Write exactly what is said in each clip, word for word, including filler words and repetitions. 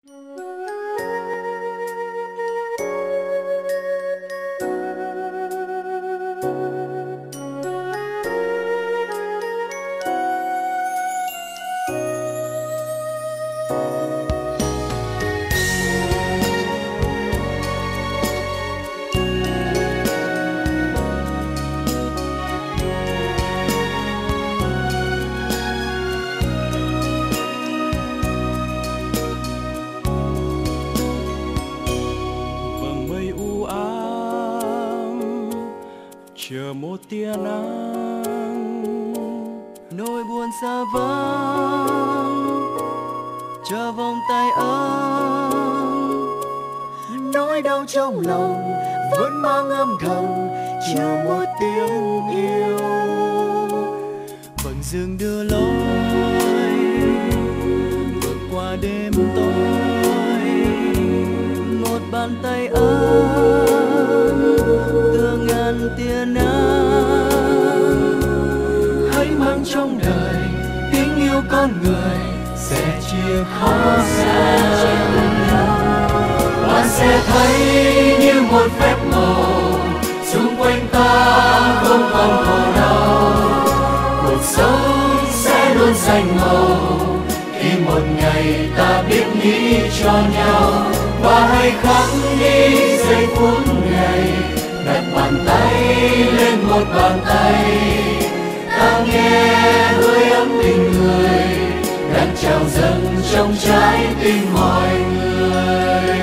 chờ một tia nắng, nỗi buồn xa vắng, chờ vòng tay ấm, nỗi đau trong lòng vẫn mang âm thầm, chờ một tiếng yêu. Vầng dương đưa lối vượt qua đêm tối, một bàn tay ấm tựa ngàn tia nắng. Hãy mang trong đời tiếng yêu con người, sẽ chia khó gian. Bạn sẽ thấy như một phép màu, xung quanh ta không còn khổ đau. Cuộc sống sẽ luôn xanh màu khi một ngày ta biết nghĩ cho nhau. Và hãy khắc đi giây phút này, đặt bàn tay lên một bàn tay, ta nghe hơi ấm tình người đang trào dâng trong trái tim mọi người.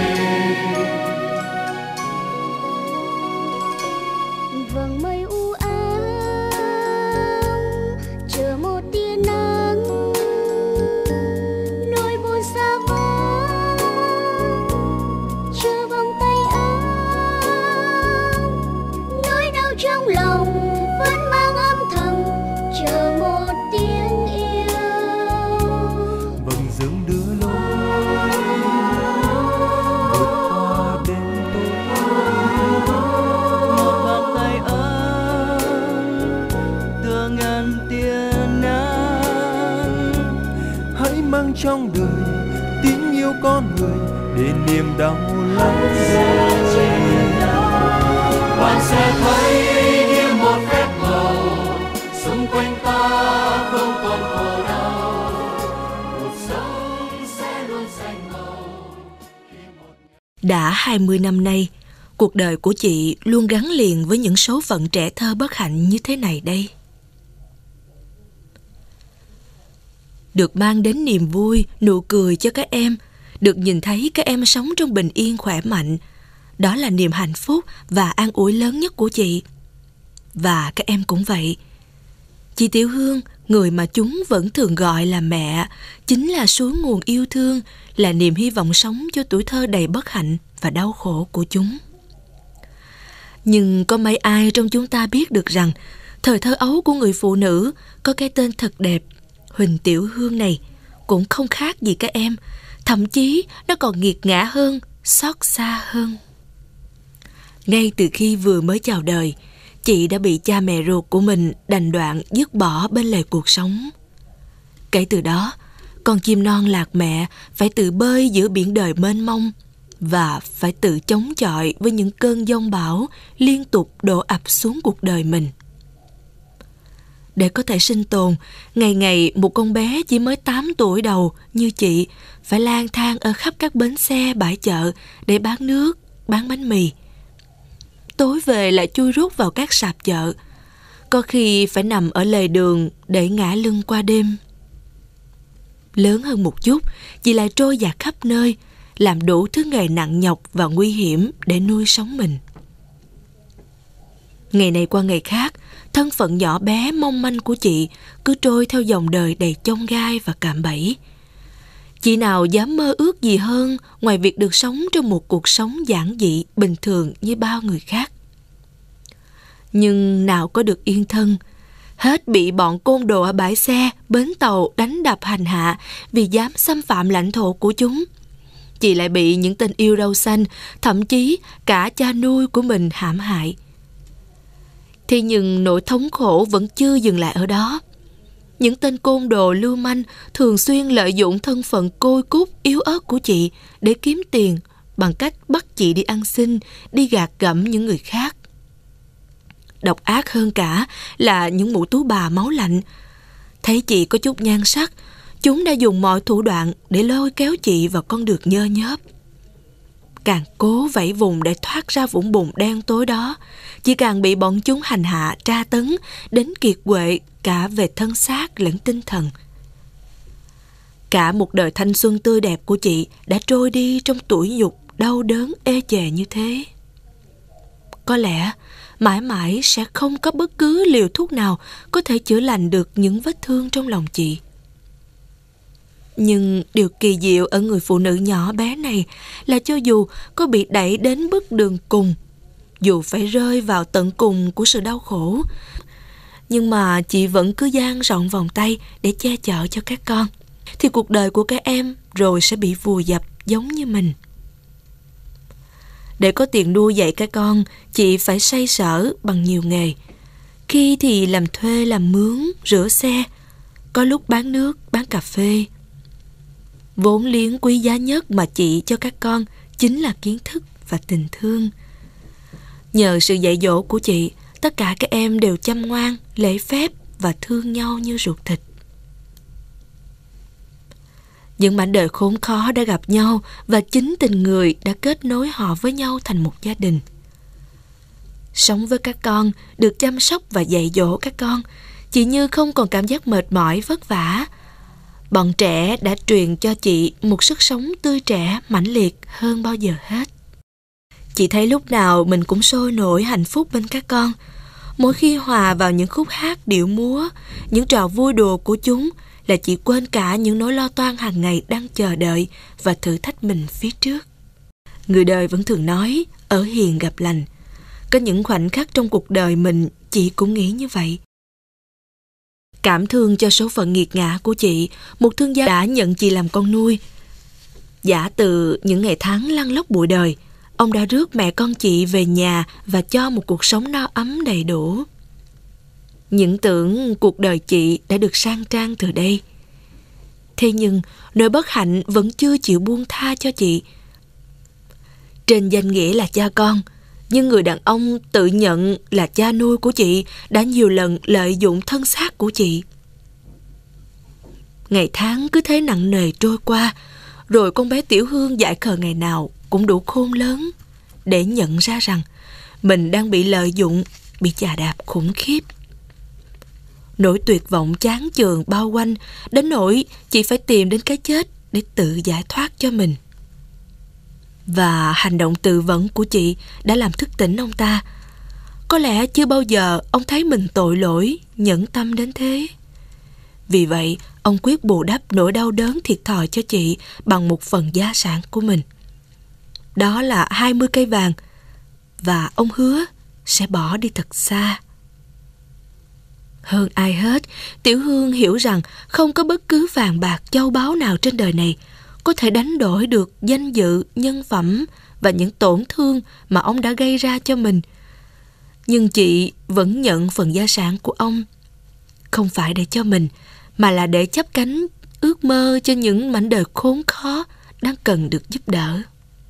Vầng mây u ám chờ một tia nắng, nỗi buồn xa vắng chờ vòng tay ấm, nỗi đau trong lòng vẫn mang âm thầm, chờ một tiếng yêu. Vầng dương đưa lối vượt qua đêm tối, một bàn tay ấm tựa ngàn tia nắng. Hãy mang trong đời tiếng yêu con người, để niềm đau lắng rơi. Bạn sẽ thấy như một phép màu, xung quanh ta không còn khổ đau. Cuộc sống sẽ luôn xanh màu. Đã hai mươi năm nay, cuộc đời của chị luôn gắn liền với những số phận trẻ thơ bất hạnh như thế này đây. Được mang đến niềm vui, nụ cười cho các em, được nhìn thấy các em sống trong bình yên khỏe mạnh, đó là niềm hạnh phúc và an ủi lớn nhất của chị. Và các em cũng vậy. Chị Tiểu Hương, người mà chúng vẫn thường gọi là mẹ, chính là suối nguồn yêu thương, là niềm hy vọng sống cho tuổi thơ đầy bất hạnh và đau khổ của chúng. Nhưng có mấy ai trong chúng ta biết được rằng thời thơ ấu của người phụ nữ có cái tên thật đẹp, Huỳnh Tiểu Hương này, cũng không khác gì các em, thậm chí nó còn nghiệt ngã hơn, xót xa hơn. Ngay từ khi vừa mới chào đời, chị đã bị cha mẹ ruột của mình đành đoạn dứt bỏ bên lề cuộc sống. Kể từ đó, con chim non lạc mẹ phải tự bơi giữa biển đời mênh mông và phải tự chống chọi với những cơn giông bão liên tục đổ ập xuống cuộc đời mình. Để có thể sinh tồn, ngày ngày một con bé chỉ mới tám tuổi đầu như chị phải lang thang ở khắp các bến xe, bãi chợ để bán nước, bán bánh mì. Tối về lại chui rút vào các sạp chợ, có khi phải nằm ở lề đường để ngả lưng qua đêm. Lớn hơn một chút, chị lại trôi dạt khắp nơi, làm đủ thứ nghề nặng nhọc và nguy hiểm để nuôi sống mình. Ngày này qua ngày khác, thân phận nhỏ bé mong manh của chị cứ trôi theo dòng đời đầy chông gai và cạm bẫy. Chị nào dám mơ ước gì hơn ngoài việc được sống trong một cuộc sống giản dị, bình thường như bao người khác. Nhưng nào có được yên thân, hết bị bọn côn đồ ở bãi xe, bến tàu đánh đập hành hạ vì dám xâm phạm lãnh thổ của chúng. Chị lại bị những tên yêu râu xanh, thậm chí cả cha nuôi của mình hãm hại. Thế nhưng nỗi thống khổ vẫn chưa dừng lại ở đó. những tên côn đồ lưu manh thường xuyên lợi dụng thân phận côi cút yếu ớt của chị để kiếm tiền bằng cách bắt chị đi ăn xin, đi gạt gẫm những người khác. Độc ác hơn cả là những mụ tú bà máu lạnh. Thấy chị có chút nhan sắc, chúng đã dùng mọi thủ đoạn để lôi kéo chị vào con đường nhơ nhớp. Càng cố vẫy vùng để thoát ra vũng bùn đen tối đó, chỉ càng bị bọn chúng hành hạ, tra tấn đến kiệt quệ cả về thân xác lẫn tinh thần. Cả một đời thanh xuân tươi đẹp của chị đã trôi đi trong tủi nhục, đau đớn, ê chề như thế. Có lẽ mãi mãi sẽ không có bất cứ liều thuốc nào có thể chữa lành được những vết thương trong lòng chị. Nhưng điều kỳ diệu ở người phụ nữ nhỏ bé này là cho dù có bị đẩy đến bước đường cùng, dù phải rơi vào tận cùng của sự đau khổ, nhưng mà chị vẫn cứ dang rộng vòng tay để che chở cho các con, thì cuộc đời của các em rồi sẽ bị vùi dập giống như mình. Để có tiền nuôi dạy các con, chị phải xoay sở bằng nhiều nghề. Khi thì làm thuê, làm mướn, rửa xe, có lúc bán nước, bán cà phê. Vốn liếng quý giá nhất mà chị cho các con chính là kiến thức và tình thương. Nhờ sự dạy dỗ của chị, tất cả các em đều chăm ngoan, lễ phép và thương nhau như ruột thịt. Những mảnh đời khốn khó đã gặp nhau và chính tình người đã kết nối họ với nhau thành một gia đình. Sống với các con, được chăm sóc và dạy dỗ các con, chị Như không còn cảm giác mệt mỏi vất vả. Bọn trẻ đã truyền cho chị một sức sống tươi trẻ, mãnh liệt hơn bao giờ hết. Chị thấy lúc nào mình cũng sôi nổi hạnh phúc bên các con. Mỗi khi hòa vào những khúc hát điệu múa, những trò vui đùa của chúng, là chị quên cả những nỗi lo toan hàng ngày đang chờ đợi và thử thách mình phía trước. Người đời vẫn thường nói, ở hiền gặp lành. Có những khoảnh khắc trong cuộc đời mình, chị cũng nghĩ như vậy. Cảm thương cho số phận nghiệt ngã của chị, một thương gia đã nhận chị làm con nuôi. Giả từ những ngày tháng lăn lóc bụi đời, ông đã rước mẹ con chị về nhà và cho một cuộc sống no ấm đầy đủ. Những tưởng cuộc đời chị đã được sang trang từ đây. Thế nhưng nỗi bất hạnh vẫn chưa chịu buông tha cho chị. Trên danh nghĩa là cha con, nhưng người đàn ông tự nhận là cha nuôi của chị đã nhiều lần lợi dụng thân xác của chị. Ngày tháng cứ thế nặng nề trôi qua, rồi con bé Tiểu Hương dại khờ ngày nào cũng đủ khôn lớn để nhận ra rằng mình đang bị lợi dụng, bị chà đạp khủng khiếp. Nỗi tuyệt vọng chán chường bao quanh đến nỗi chị phải tìm đến cái chết để tự giải thoát cho mình. Và hành động tự vẫn của chị đã làm thức tỉnh ông ta. Có lẽ chưa bao giờ ông thấy mình tội lỗi, nhẫn tâm đến thế. Vì vậy, ông quyết bù đắp nỗi đau đớn thiệt thòi cho chị bằng một phần gia sản của mình. Đó là hai mươi cây vàng, và ông hứa sẽ bỏ đi thật xa. Hơn ai hết, Tiểu Hương hiểu rằng không có bất cứ vàng bạc châu báu nào trên đời này có thể đánh đổi được danh dự, nhân phẩm và những tổn thương mà ông đã gây ra cho mình. Nhưng chị vẫn nhận phần gia sản của ông, không phải để cho mình, mà là để chắp cánh ước mơ cho những mảnh đời khốn khó đang cần được giúp đỡ.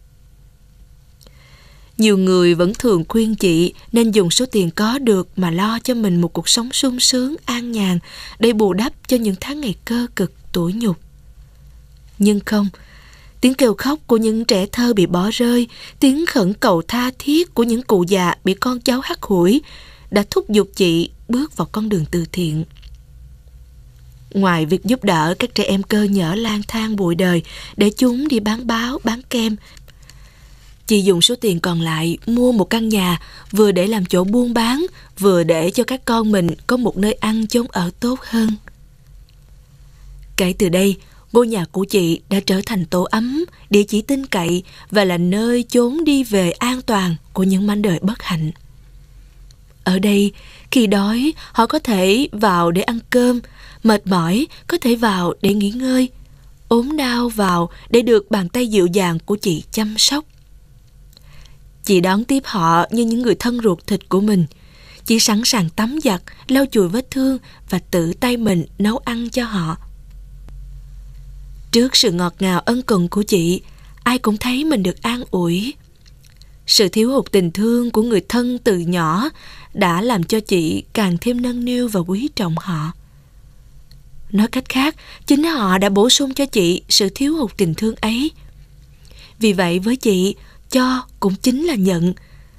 Nhiều người vẫn thường khuyên chị nên dùng số tiền có được mà lo cho mình một cuộc sống sung sướng, an nhàn để bù đắp cho những tháng ngày cơ cực, tủi nhục. Nhưng không, tiếng kêu khóc của những trẻ thơ bị bỏ rơi, tiếng khẩn cầu tha thiết của những cụ già bị con cháu hắt hủi đã thúc giục chị bước vào con đường từ thiện. Ngoài việc giúp đỡ các trẻ em cơ nhỡ lang thang bụi đời để chúng đi bán báo, bán kem, chị dùng số tiền còn lại mua một căn nhà vừa để làm chỗ buôn bán, vừa để cho các con mình có một nơi ăn chốn ở tốt hơn. Kể từ đây, ngôi nhà của chị đã trở thành tổ ấm, địa chỉ tin cậy và là nơi chốn đi về an toàn của những mảnh đời bất hạnh. Ở đây, khi đói, họ có thể vào để ăn cơm, mệt mỏi có thể vào để nghỉ ngơi, ốm đau vào để được bàn tay dịu dàng của chị chăm sóc. Chị đón tiếp họ như những người thân ruột thịt của mình. chị sẵn sàng tắm giặt, lau chùi vết thương và tự tay mình nấu ăn cho họ. Trước sự ngọt ngào ân cần của chị, ai cũng thấy mình được an ủi. Sự thiếu hụt tình thương của người thân từ nhỏ đã làm cho chị càng thêm nâng niu và quý trọng họ. Nói cách khác, chính họ đã bổ sung cho chị sự thiếu hụt tình thương ấy. Vì vậy với chị, cho cũng chính là nhận.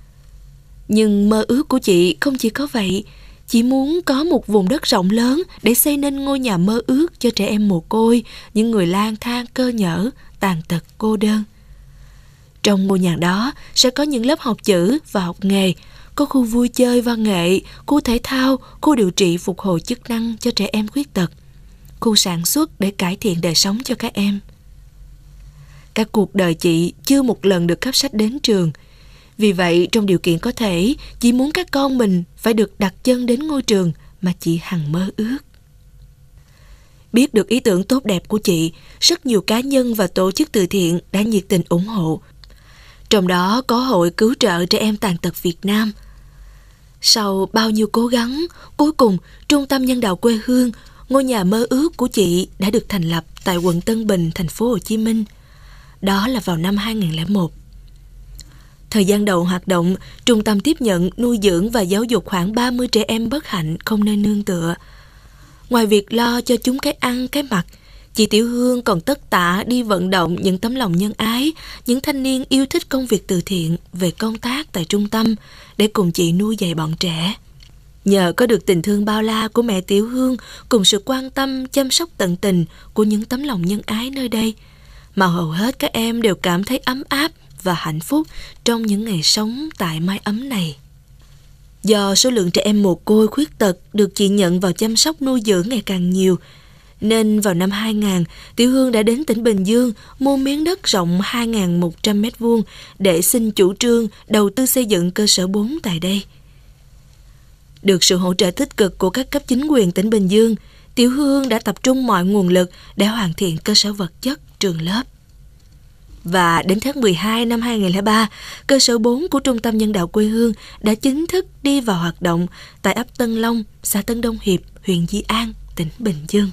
Nhưng mơ ước của chị không chỉ có vậy. Chị muốn có một vùng đất rộng lớn để xây nên ngôi nhà mơ ước cho trẻ em mồ côi, những người lang thang cơ nhỡ, tàn tật cô đơn. Trong ngôi nhà đó sẽ có những lớp học chữ và học nghề, có khu vui chơi văn nghệ, khu thể thao, khu điều trị phục hồi chức năng cho trẻ em khuyết tật, khu sản xuất để cải thiện đời sống cho các em. Cả cuộc đời chị chưa một lần được cấp sách đến trường. Vì vậy, trong điều kiện có thể, chị muốn các con mình phải được đặt chân đến ngôi trường mà chị hằng mơ ước. Biết được ý tưởng tốt đẹp của chị, rất nhiều cá nhân và tổ chức từ thiện đã nhiệt tình ủng hộ. Trong đó có Hội Cứu trợ Trẻ Em Tàn tật Việt Nam. Sau bao nhiêu cố gắng, cuối cùng Trung tâm Nhân đạo quê hương, ngôi nhà mơ ước của chị đã được thành lập tại quận Tân Bình, thành phố Hồ Chí Minh. Đó là vào năm hai nghìn không trăm lẻ một. Thời gian đầu hoạt động, trung tâm tiếp nhận, nuôi dưỡng và giáo dục khoảng ba mươi trẻ em bất hạnh không nơi nương tựa. Ngoài việc lo cho chúng cái ăn, cái mặc, chị Tiểu Hương còn tất tả đi vận động những tấm lòng nhân ái, những thanh niên yêu thích công việc từ thiện về công tác tại trung tâm để cùng chị nuôi dạy bọn trẻ. Nhờ có được tình thương bao la của mẹ Tiểu Hương cùng sự quan tâm, chăm sóc tận tình của những tấm lòng nhân ái nơi đây, mà hầu hết các em đều cảm thấy ấm áp và hạnh phúc trong những ngày sống tại mái ấm này. Do số lượng trẻ em mồ côi khuyết tật được chị nhận vào chăm sóc nuôi dưỡng ngày càng nhiều, nên vào năm hai nghìn, Tiểu Hương đã đến tỉnh Bình Dương mua miếng đất rộng hai nghìn một trăm mét vuông để xin chủ trương đầu tư xây dựng cơ sở bốn tại đây. Được sự hỗ trợ tích cực của các cấp chính quyền tỉnh Bình Dương, Tiểu Hương đã tập trung mọi nguồn lực để hoàn thiện cơ sở vật chất, trường lớp. Và đến tháng mười hai năm hai nghìn không trăm lẻ ba, cơ sở bốn của Trung tâm Nhân đạo quê hương đã chính thức đi vào hoạt động tại ấp Tân Long, xã Tân Đông Hiệp, huyện Di An, tỉnh Bình Dương.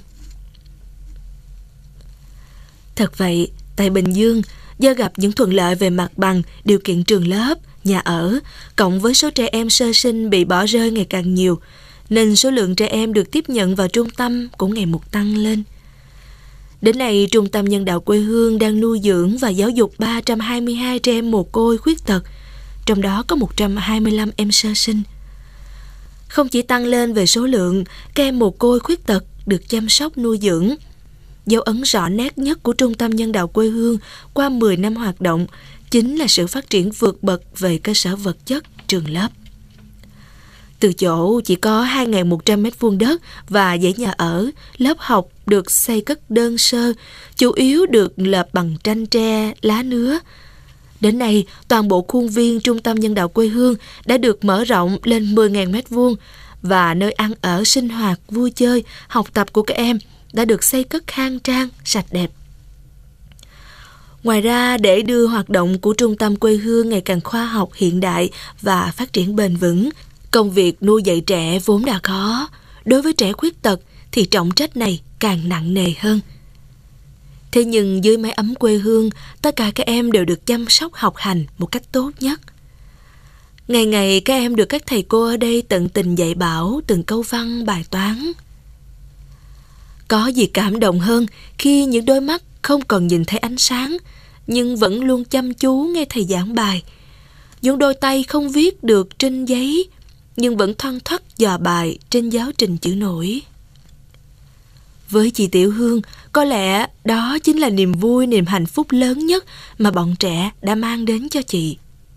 Thật vậy, tại Bình Dương, do gặp những thuận lợi về mặt bằng, điều kiện trường lớp, nhà ở, cộng với số trẻ em sơ sinh bị bỏ rơi ngày càng nhiều, nên số lượng trẻ em được tiếp nhận vào trung tâm cũng ngày một tăng lên. Đến nay, Trung tâm Nhân đạo quê hương đang nuôi dưỡng và giáo dục ba trăm hai mươi hai trẻ em mồ côi khuyết tật, trong đó có một trăm hai mươi lăm em sơ sinh. Không chỉ tăng lên về số lượng, các em mồ côi khuyết tật được chăm sóc nuôi dưỡng. Dấu ấn rõ nét nhất của Trung tâm Nhân đạo quê hương qua mười năm hoạt động chính là sự phát triển vượt bậc về cơ sở vật chất, trường lớp. Từ chỗ chỉ có hai nghìn một trăm mét vuông đất và dãy nhà ở, lớp học được xây cất đơn sơ, chủ yếu được lợp bằng tranh tre, lá nứa. Đến nay, toàn bộ khuôn viên Trung tâm Nhân đạo quê hương đã được mở rộng lên mười nghìn mét vuông và nơi ăn ở, sinh hoạt, vui chơi, học tập của các em đã được xây cất khang trang, sạch đẹp. Ngoài ra, để đưa hoạt động của Trung tâm quê hương ngày càng khoa học, hiện đại và phát triển bền vững, công việc nuôi dạy trẻ vốn đã khó, đối với trẻ khuyết tật thì trọng trách này càng nặng nề hơn. Thế nhưng dưới mái ấm quê hương, tất cả các em đều được chăm sóc học hành một cách tốt nhất. Ngày ngày các em được các thầy cô ở đây tận tình dạy bảo từng câu văn, bài toán. Có gì cảm động hơn khi những đôi mắt không còn nhìn thấy ánh sáng, nhưng vẫn luôn chăm chú nghe thầy giảng bài. Những đôi tay không viết được trên giấy, nhưng vẫn thoăn thoắt dò bài trên giáo trình chữ nổi. Với chị Tiểu Hương, có lẽ đó chính là niềm vui, niềm hạnh phúc lớn nhất mà bọn trẻ đã mang đến cho chị.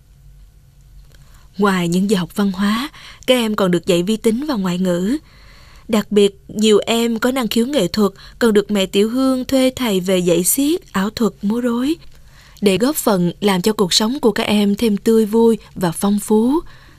Ngoài những giờ học văn hóa, các em còn được dạy vi tính và ngoại ngữ. Đặc biệt, nhiều em có năng khiếu nghệ thuật còn được mẹ Tiểu Hương thuê thầy về dạy xiếc, ảo thuật, múa rối, để góp phần làm cho cuộc sống của các em thêm tươi vui và phong phú.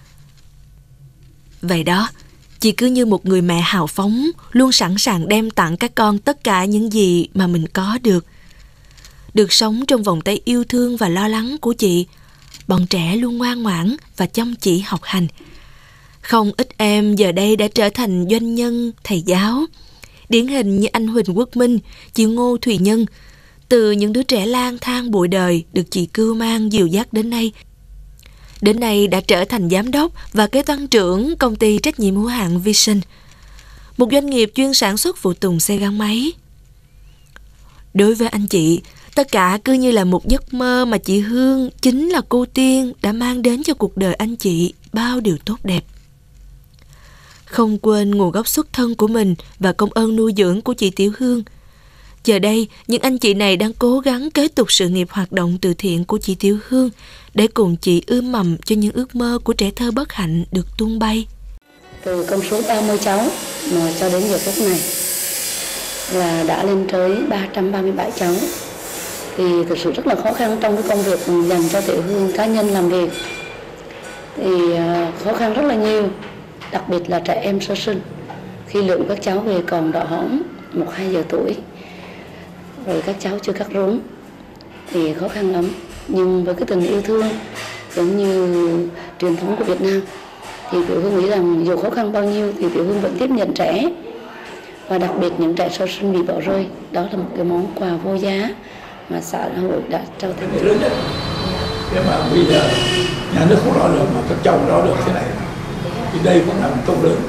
Vậy đó, chị cứ như một người mẹ hào phóng, luôn sẵn sàng đem tặng các con tất cả những gì mà mình có được. Được sống trong vòng tay yêu thương và lo lắng của chị, bọn trẻ luôn ngoan ngoãn và chăm chỉ học hành. Không ít em giờ đây đã trở thành doanh nhân, thầy giáo. Điển hình như anh Huỳnh Quốc Minh, chị Ngô Thùy Nhân. Từ những đứa trẻ lang thang bụi đời được chị cưu mang dìu dắt đến nay. Đến nay đã trở thành giám đốc và kế toán trưởng công ty trách nhiệm hữu hạn Vision, một doanh nghiệp chuyên sản xuất phụ tùng xe gắn máy. Đối với anh chị, tất cả cứ như là một giấc mơ mà chị Hương, chính là cô tiên, đã mang đến cho cuộc đời anh chị bao điều tốt đẹp. Không quên nguồn gốc xuất thân của mình và công ơn nuôi dưỡng của chị Tiểu Hương. Giờ đây, những anh chị này đang cố gắng kế tục sự nghiệp hoạt động từ thiện của chị Tiểu Hương để cùng chị ươm mầm cho những ước mơ của trẻ thơ bất hạnh được tung bay. Từ con số ba mươi cháu mà cho đến giờ phút này là đã lên tới ba trăm ba mươi bảy cháu. Thì thực sự rất là khó khăn trong cái công việc dành cho Tiểu Hương cá nhân làm việc. Thì khó khăn rất là nhiều, đặc biệt là trẻ em sơ sinh. Khi lượng các cháu về còn đỏ hỏn một hai giờ tuổi, rồi các cháu chưa cắt rốn thì khó khăn lắm. Nhưng với cái tình yêu thương giống như truyền thống của Việt Nam thì Tiểu Hương nghĩ rằng dù khó khăn bao nhiêu thì Tiểu Hương vẫn tiếp nhận trẻ, và đặc biệt những trẻ sơ sinh bị bỏ rơi. Đó là một cái món quà vô giá mà xã hội đã trao tặng. Thế mà bây giờ nhà nước không lo được mà các cháu lo được thế này thì đây cũng là một công lớn.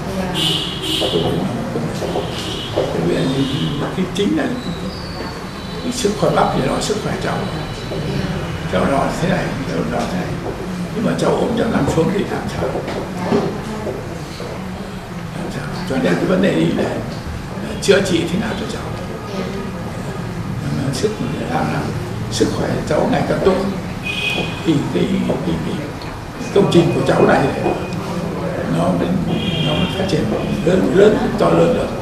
Vì cái chính là cái sức khỏe bắp thì nó sức khỏe cháu, cháu nó thế này, cháu nó thế này, nhưng mà cháu ốm cháu nằm xuống thì làm sao? Cho nên cái vấn đề đi là chữa trị thế nào cho cháu, sức làm làm sức khỏe cháu ngày càng tốt, thì cái, cái, cái công trình của cháu này nó nó phát triển lớn lớn to lớn được.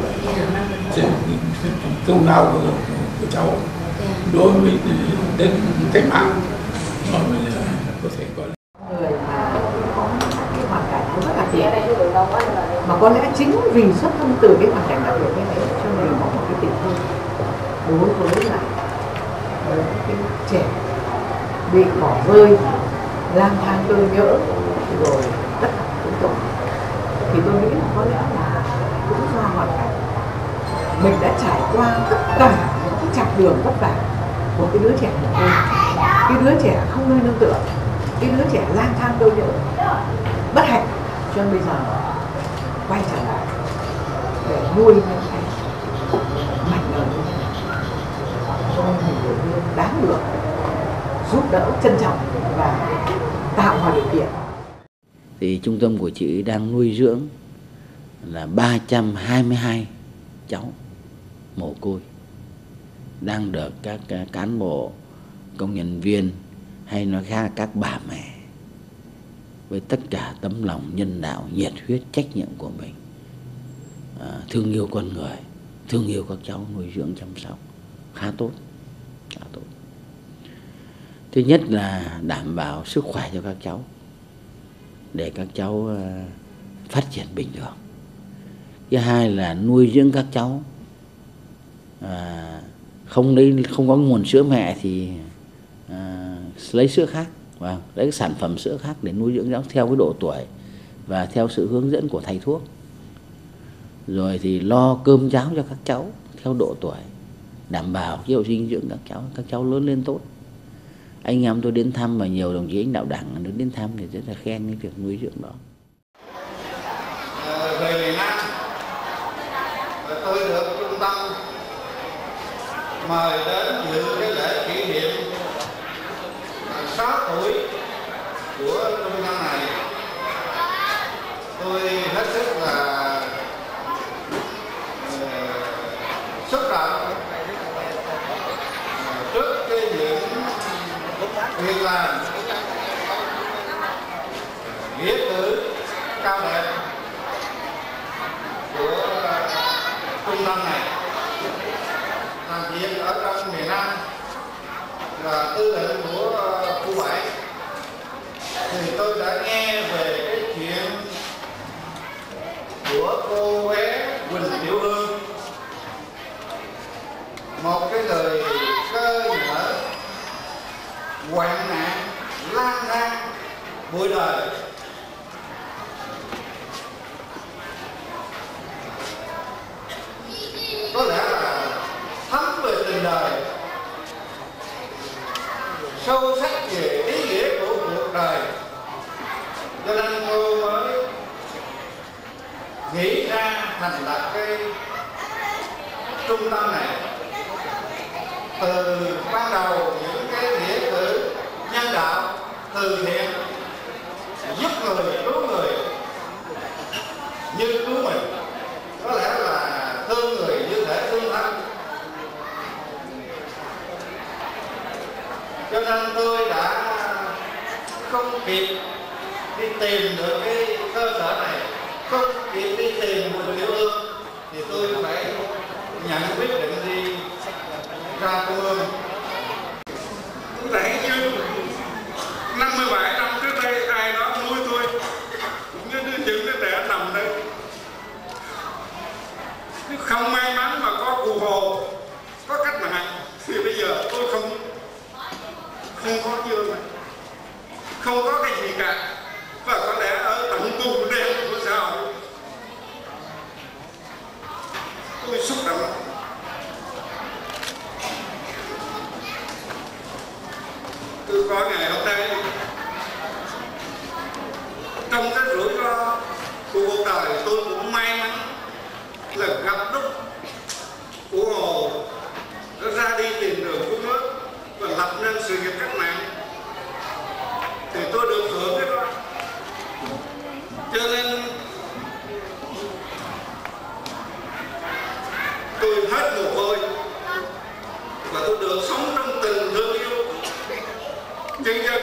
Công lao của, của cháu đối với đến cách mạng nó có thể gọi là người mà có cái hoàn cảnh rất đặc biệt, mà có lẽ chính vì xuất thân từ cái hoàn cảnh đặc biệt như thế cho nên có một cái tình thương đối với lại cái trẻ bị bỏ rơi, lang thang cơ nhỡ, rồi tất cả những tội. Thì tôi nghĩ là có lẽ là cũng do hoàn cảnh mình đã trải qua tất cả những cái chặng đường vất vả của cái đứa trẻ của tôi, cái đứa trẻ không nơi nương tựa, cái đứa trẻ lang thang cơ nhỡ, bất hạnh, cho nên bây giờ quay trở lại để nuôi những cái mảnh đời như thế này. Cho nên mình Tiểu Hương đáng được giúp đỡ, trân trọng và tạo mọi điều kiện. Thì trung tâm của chị đang nuôi dưỡng là ba trăm hai mươi hai cháu mồ côi, đang được các cán bộ, công nhân viên hay nói khác các bà mẹ với tất cả tấm lòng nhân đạo, nhiệt huyết, trách nhiệm của mình, à, thương yêu con người, thương yêu các cháu, nuôi dưỡng chăm sóc khá tốt, khá tốt. Thứ nhất là đảm bảo sức khỏe cho các cháu để các cháu phát triển bình thường. Thứ hai là nuôi dưỡng các cháu, à, không lấy không có nguồn sữa mẹ thì à, lấy sữa khác, và lấy sản phẩm sữa khác để nuôi dưỡng cháu theo cái độ tuổi và theo sự hướng dẫn của thầy thuốc. Rồi thì lo cơm cháo cho các cháu theo độ tuổi, đảm bảo chế độ dinh dưỡng các cháu, các cháu lớn lên tốt. Anh em tôi đến thăm và nhiều đồng chí lãnh đạo đảng đến đến thăm thì rất là khen cái việc nuôi dưỡng đó. Về miền Nam, tôi được trung tâm mời đến dự cái lễ kỷ niệm sáu tuổi của trung tâm này. Tôi hết sức là xúc động trước cái những việc làm nghĩa cử cao đẹp của trung tâm này. Làm việc ở trong miền Nam là tư lệnh của khu bảy, thì tôi đã nghe về cái chuyện của cô bé Huỳnh Tiểu Hương, một cái người cơ nhở, hoạn nạn, lang thang bụi đời, sâu sắc về ý nghĩa của cuộc đời, cho nên tôi mới nghĩ ra thành lập cái trung tâm này. Từ ban đầu những cái nghĩa cử nhân đạo, từ thiện, giúp người cứu người như cứu mình, có lẽ là thương người như thể thương thân. Cho nên tôi đã không kịp đi tìm được cái cơ sở này, không kịp đi tìm một Tiểu Hương, thì tôi phải nhận quyết định đi ra Trung ương. Rảnh như năm mươi bảy năm trước đây ai đó nuôi tôi cũng như những đứa trẻ nằm đây. Nếu không may mắn mà có Cụ Hồ, có cách mạng thì bây giờ tôi không không có dương này, không có cái gì cả, và có lẽ ở tận cùng đêm của xã hội. Tôi xúc động lắm. Tôi có ngày hôm nay trong cái rủi ro của cuộc đời, tôi cũng may mắn là gặp lúc Cụ Hồ nó ra đi tìm đường cứu nước và lập nên sự nghiệp cách mạng, thì tôi được hưởng cái đó. Cho nên tôi hết mồ hôi và tôi được sống trong tình thương yêu nhân dân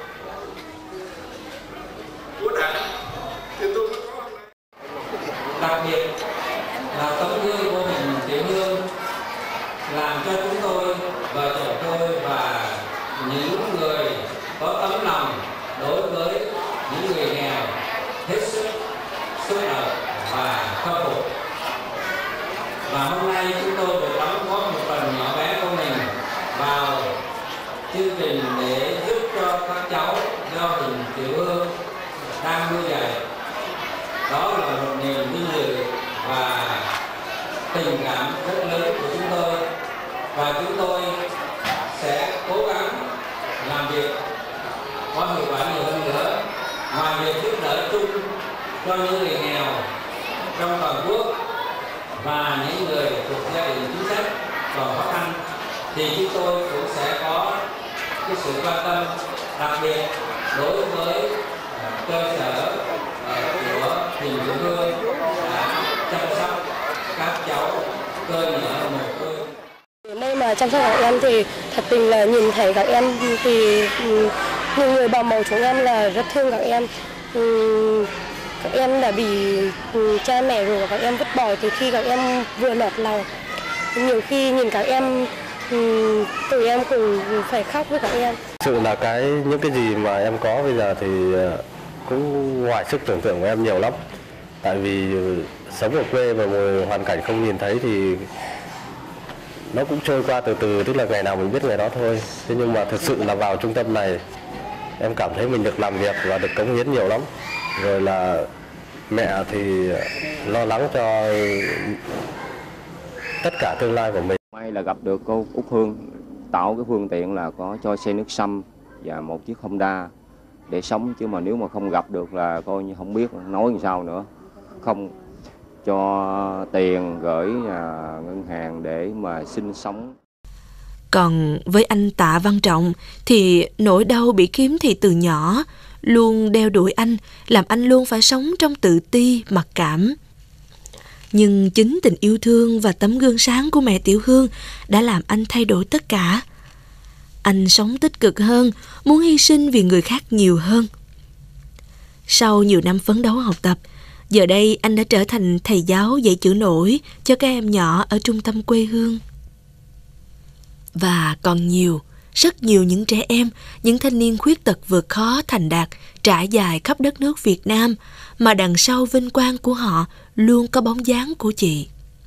của Đảng, thì tôi mới có hôm nay. Đặc biệt là tấm gương của mình Tiểu Hương làm cho chúng tôi, vợ chồng tôi và những người có tấm lòng đối với những người nghèo hết sức xúc động và khâm phục. Và hôm nay chúng tôi được đóng góp một phần nhỏ bé của mình vào chương trình để giúp cho các cháu do hình Tiểu Hương đang nuôi dạy. Đó là một niềm vinh dự và tình cảm rất lớn của chúng tôi, và chúng tôi sẽ cố gắng làm việc có hiệu quả nhiều hơn nữa. Ngoài việc giúp đỡ chung cho những người nghèo trong toàn quốc và những người thuộc gia đình chính sách còn khó khăn, thì chúng tôi cũng sẽ có cái sự quan tâm đặc biệt đối với cơ sở của Hình Tiểu Hương đã chăm sóc các cháu cơ nhở mồ côi. Nơi mà chăm sóc các em thì thật tình là nhìn thấy các em thì nhiều người bảo mẫu chúng em là rất thương các em. Các em đã bị cha mẹ rồi các em vứt bỏ từ khi các em vừa lọt lòng. Nhiều khi nhìn các em, tụi em cũng phải khóc với các em. Thực sự là cái những cái gì mà em có bây giờ thì cũng ngoài sức tưởng tượng của em nhiều lắm. Tại vì sống ở quê và một hoàn cảnh không nhìn thấy thì nó cũng trôi qua từ từ, tức là ngày nào mình biết ngày đó thôi. Thế nhưng mà thực sự là vào trung tâm này em cảm thấy mình được làm việc và được cống hiến nhiều lắm. Rồi là mẹ thì lo lắng cho tất cả tương lai của mình. May là gặp được cô Úc Hương, tạo cái phương tiện là có cho xe nước sâm và một chiếc Honda để sống, chứ mà nếu mà không gặp được là coi như không biết nói làm sao nữa. Không cho tiền gửi ngân hàng để mà sinh sống. Còn với anh Tạ Văn Trọng thì nỗi đau bị kiếm thị từ nhỏ luôn đeo đuổi anh, làm anh luôn phải sống trong tự ti, mặc cảm. Nhưng chính tình yêu thương và tấm gương sáng của mẹ Tiểu Hương đã làm anh thay đổi tất cả. Anh sống tích cực hơn, muốn hy sinh vì người khác nhiều hơn. Sau nhiều năm phấn đấu học tập, giờ đây anh đã trở thành thầy giáo dạy chữ nổi cho các em nhỏ ở trung tâm quê hương. Và còn nhiều, rất nhiều những trẻ em, những thanh niên khuyết tật vượt khó thành đạt trải dài khắp đất nước Việt Nam, mà đằng sau vinh quang của họ luôn có bóng dáng của chị.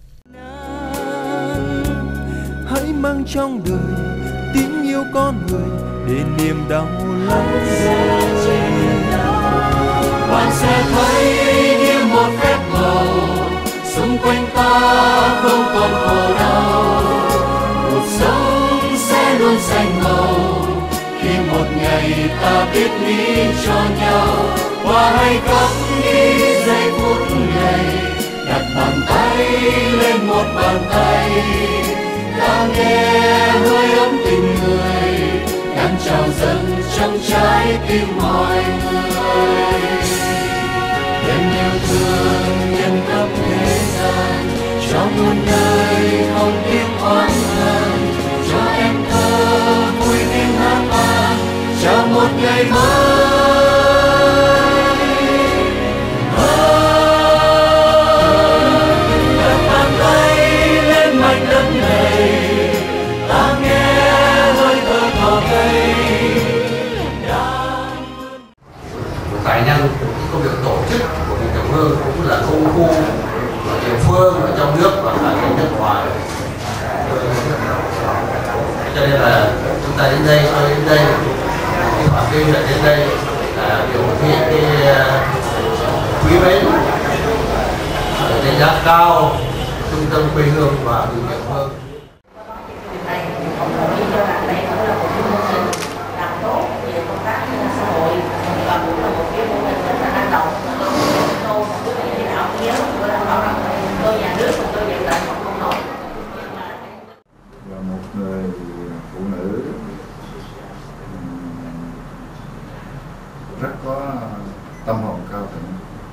Hãy mang trong đời tiếng yêu con người để niềm đau lắng rơi. Bạn sẽ thấy như một phép màu, xung quanh ta không còn khổ đau, cuộc sống sẽ luôn xanh màu một ngày ta biết nghĩ cho nhau, và hãy cất đi giây phút này, đặt bàn tay lên một bàn tay, ta nghe hơi ấm tình người đang trào dâng trong trái tim mọi người. Đem yêu thương nhân khắp thế gian, cho muôn nơi không tiếng oán hờn, cho em thơ vui tiếng hát vang, chào một ngày mới. Đặt bàn tay lên mảnh đất này, ta nghe hơi thở cỏ cây. Tài nhân của công việc tổ chức của Huỳnh Tiểu Hương cũng là công khu ở địa phương, ở trong nước và cả nước ngoài. Cho nên là chúng ta đến đây, tôi đến đây, cái Hòa Kinh là đến đây là biểu hiện cái quý mến, đánh giá cao trung tâm quê hương và Huỳnh Tiểu Hương. Và một người phụ nữ rất có tâm hồn cao thượng,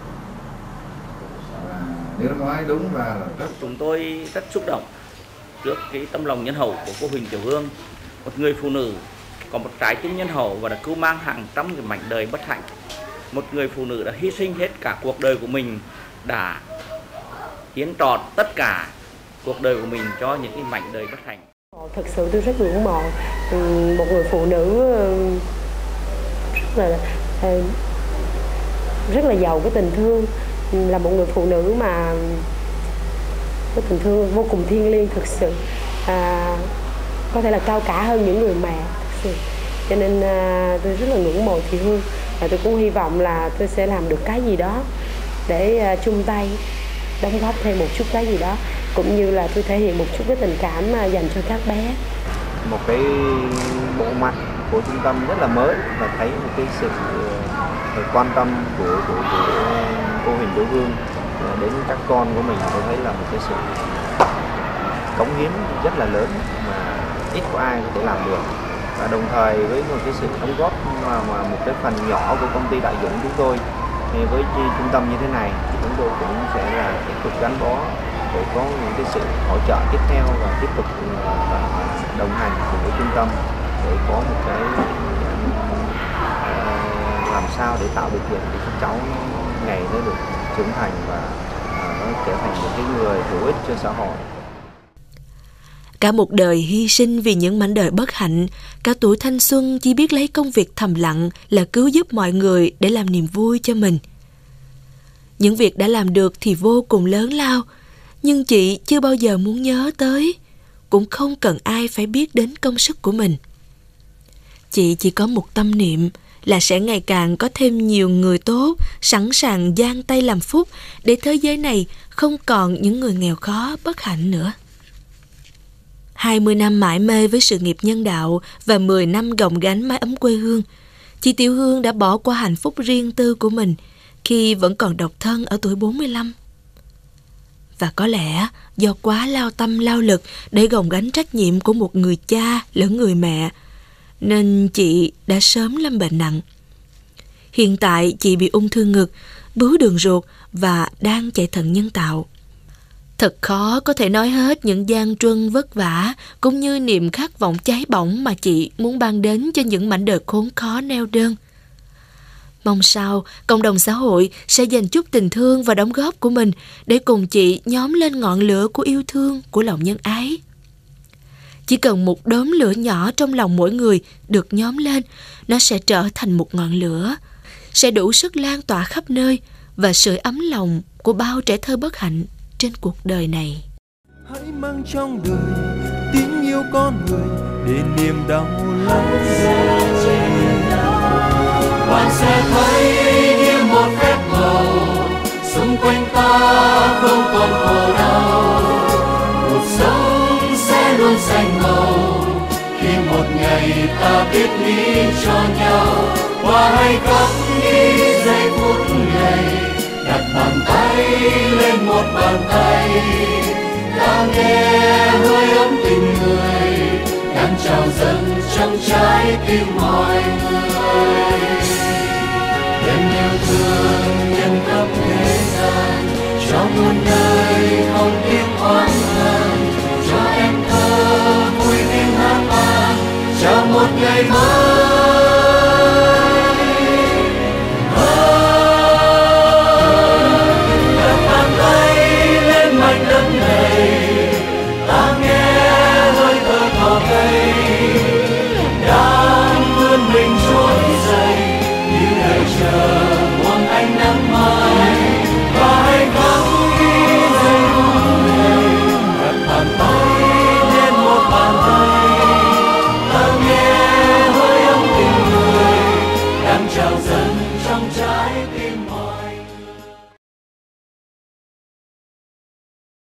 và nếu nói đúng ra là rất chúng tôi rất xúc động trước cái tâm lòng nhân hậu của cô Huỳnh Tiểu Hương, một người phụ nữ có một trái tim nhân hậu và đã cứu mang hàng trăm cái mảnh đời bất hạnh, một người phụ nữ đã hy sinh hết cả cuộc đời của mình, đã hiến trọn tất cả cuộc đời của mình cho những cái mảnh đời bất hạnh. Thực sự tôi rất ngưỡng mộ một người phụ nữ rất là rất là giàu cái tình thương, là một người phụ nữ mà có tình thương vô cùng thiêng liêng, thực sự à, có thể là cao cả hơn những người mẹ thực sự. Cho nên à, tôi rất là ngưỡng mộ chị Hương, và tôi cũng hy vọng là tôi sẽ làm được cái gì đó để à, chung tay đóng góp thêm một chút cái gì đó, cũng như là tôi thể hiện một chút cái tình cảm mà dành cho các bé. Một cái bộ mặt của trung tâm rất là mới, và thấy một cái sự quan tâm của, của, của cô Huỳnh Tiểu Hương đến các con của mình. Tôi thấy là một cái sự cống hiến rất là lớn mà ít có ai có thể làm được, và đồng thời với một cái sự đóng góp mà, mà một cái phần nhỏ của công ty Đại Dũng chúng tôi thì với trung tâm như thế này thì chúng tôi cũng sẽ là tiếp tục gắn bó để có những cái sự hỗ trợ tiếp theo và tiếp tục đồng hành cùng với trung tâm để có một cái làm sao để tạo điều kiện để các cháu ngày nó được trưởng thành và nó trở thành những cái người hữu ích cho xã hội. Cả một đời hy sinh vì những mảnh đời bất hạnh, cả tuổi thanh xuân chỉ biết lấy công việc thầm lặng là cứu giúp mọi người để làm niềm vui cho mình. Những việc đã làm được thì vô cùng lớn lao, nhưng chị chưa bao giờ muốn nhớ tới, cũng không cần ai phải biết đến công sức của mình. Chị chỉ có một tâm niệm là sẽ ngày càng có thêm nhiều người tốt, sẵn sàng giang tay làm phúc để thế giới này không còn những người nghèo khó bất hạnh nữa. hai mươi năm mải mê với sự nghiệp nhân đạo và mười năm gồng gánh mái ấm quê hương, chị Tiểu Hương đã bỏ qua hạnh phúc riêng tư của mình khi vẫn còn độc thân ở tuổi bốn mươi lăm. Và có lẽ do quá lao tâm lao lực để gồng gánh trách nhiệm của một người cha lẫn người mẹ, nên chị đã sớm lâm bệnh nặng. Hiện tại chị bị ung thư ngực, bướu đường ruột và đang chạy thận nhân tạo. Thật khó có thể nói hết những gian truân vất vả cũng như niềm khát vọng cháy bỏng mà chị muốn ban đến cho những mảnh đời khốn khó neo đơn. Mong sao cộng đồng xã hội sẽ dành chút tình thương và đóng góp của mình để cùng chị nhóm lên ngọn lửa của yêu thương, của lòng nhân ái. Chỉ cần một đốm lửa nhỏ trong lòng mỗi người được nhóm lên, nó sẽ trở thành một ngọn lửa, sẽ đủ sức lan tỏa khắp nơi và sưởi ấm lòng của bao trẻ thơ bất hạnh trên cuộc đời này. Hãy mang trong đời tiếng yêu con người để niềm đau lắng rơi. Bạn sẽ thấy như một phép màu, xung quanh ta không còn khổ đau. Cuộc sống sẽ luôn xanh màu khi một một ngày ta biết nghĩ cho nhau, qua hay khóc nghĩ giây phút này, đặt bàn tay lên một bàn tay, ta nghe hơi ấm tình người đang trào dâng trong trái tim mọi người. Đem yêu thương nhân khắp thế gian, cho muôn nơi không tiếng oán hờn, cho em thơ vui tiếng hát vang, chào một ngày mới. Đặt bàn tay lên mảnh đất này, ta nghe hơi thở cỏ cây đang vươn mình trỗi dậy như đợi chờ